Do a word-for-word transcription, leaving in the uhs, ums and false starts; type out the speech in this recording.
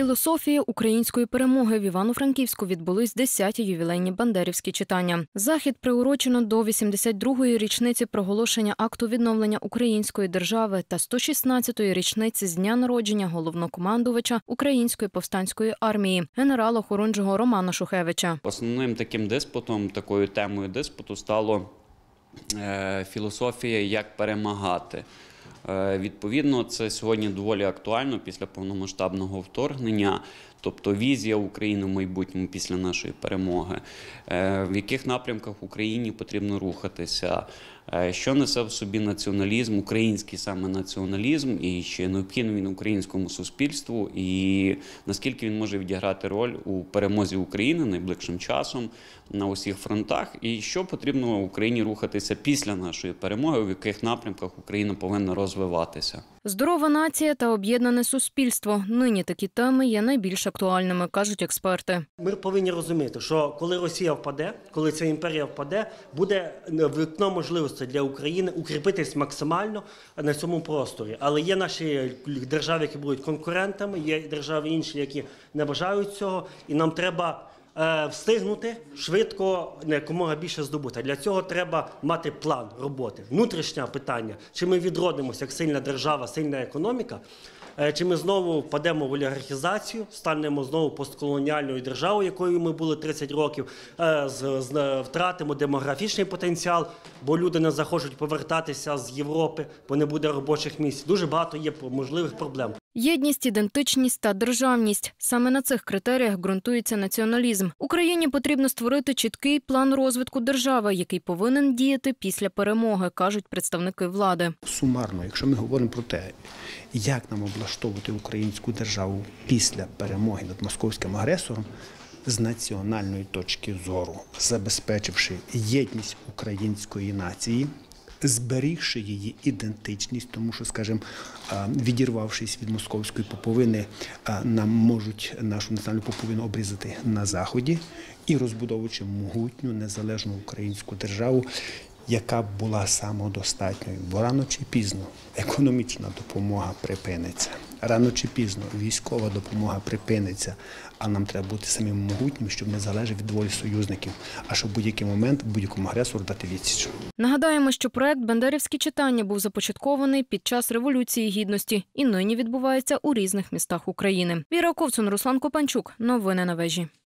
Філософія української перемоги в Івано-Франківську відбулись десяті ювілейні бандерівські читання. Захід приурочено до вісімдесят другої річниці проголошення акту відновлення української держави та сто шістнадцятої річниці з дня народження головнокомандувача Української повстанської армії генерала Хорунжого Романа Шухевича. Основним таким диспутом, такою темою диспуту стало е, філософія «Як перемагати». Відповідно, це сьогодні доволі актуально після повномасштабного вторгнення, тобто візія України в майбутньому після нашої перемоги, в яких напрямках Україні потрібно рухатися, що несе в собі націоналізм, український саме націоналізм, і чи необхідний він українському суспільству, і наскільки він може відіграти роль у перемозі України найближчим часом на усіх фронтах, і що потрібно Україні рухатися після нашої перемоги, в яких напрямках Україна повинна розвиватися. Здорова нація та об'єднане суспільство. Нині такі теми є найбільш актуальними, кажуть експерти. Ми повинні розуміти, що коли Росія впаде, коли ця імперія впаде, буде вікно можливості для України укріпитись максимально на цьому просторі. Але є наші держави, які будуть конкурентами, є держави інші, які не бажають цього, і нам треба встигнути швидко, якомога більше здобути. Для цього треба мати план роботи. Внутрішнє питання, чи ми відродимося як сильна держава, сильна економіка, чи ми знову впадемо в олігархізацію, станемо знову постколоніальною державою, якою ми були тридцять років, втратимо демографічний потенціал, бо люди не захочуть повертатися з Європи, бо не буде робочих місць. Дуже багато є можливих проблем. Єдність, ідентичність та державність. Саме на цих критеріях ґрунтується націоналізм. Україні потрібно створити чіткий план розвитку держави, який повинен діяти після перемоги, кажуть представники влади. Сумарно, якщо ми говоримо про те, як нам облаштовувати українську державу після перемоги над московським агресором, з національної точки зору, забезпечивши єдність української нації, зберігши її ідентичність, тому що, скажімо, відірвавшись від московської поповини, нам можуть нашу національну поповину обрізати на Заході, і розбудовуючи могутню, незалежну українську державу, яка б була самодостатньою. Бо рано чи пізно економічна допомога припиниться, рано чи пізно військова допомога припиниться, а нам треба бути самим могутнім, щоб не залежати від волі союзників, а щоб в будь-який момент будь-якому агресору дати відсіч. Нагадаємо, що проект «Бандерівські читання» був започаткований під час Революції Гідності і нині відбувається у різних містах України. Віра Ковцун, Руслан Копанчук. Новини на вежі.